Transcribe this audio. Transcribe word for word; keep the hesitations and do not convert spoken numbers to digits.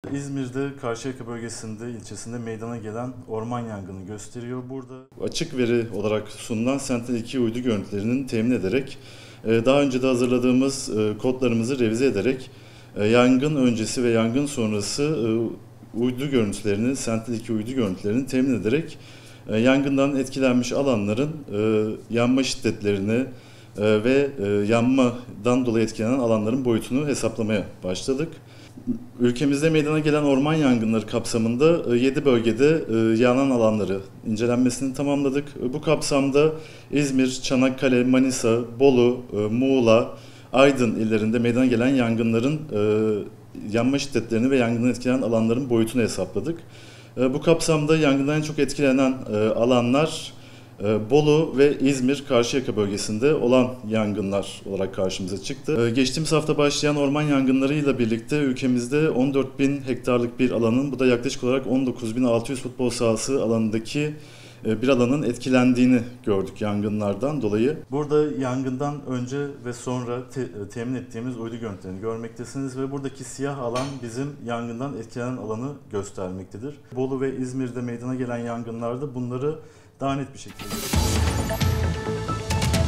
İzmir'de Karşıyaka bölgesinde, ilçesinde meydana gelen orman yangını gösteriyor. Burada açık veri olarak sunulan Sentinel iki uydu görüntülerinin temin ederek, daha önce de hazırladığımız kodlarımızı revize ederek yangın öncesi ve yangın sonrası uydu görüntülerini, Sentinel iki uydu görüntülerini temin ederek yangından etkilenmiş alanların yanma şiddetlerini ve yanmadan dolayı etkilenen alanların boyutunu hesaplamaya başladık. Ülkemizde meydana gelen orman yangınları kapsamında yedi bölgede yanan alanları incelenmesini tamamladık. Bu kapsamda İzmir, Çanakkale, Manisa, Bolu, Muğla, Aydın illerinde meydana gelen yangınların yanma şiddetlerini ve yangından etkilenen alanların boyutunu hesapladık. Bu kapsamda yangından en çok etkilenen alanlar Bolu ve İzmir, Karşıyaka bölgesinde olan yangınlar olarak karşımıza çıktı. Geçtiğimiz hafta başlayan orman yangınlarıyla birlikte ülkemizde on dört bin hektarlık bir alanın, bu da yaklaşık olarak on dokuz bin altı yüz futbol sahası alanındaki bir alanın etkilendiğini gördük yangınlardan dolayı. Burada yangından önce ve sonra te temin ettiğimiz uydu görüntülerini görmektesiniz ve buradaki siyah alan bizim yangından etkilenen alanı göstermektedir. Bolu ve İzmir'de meydana gelen yangınlarda bunları daha net bir şekilde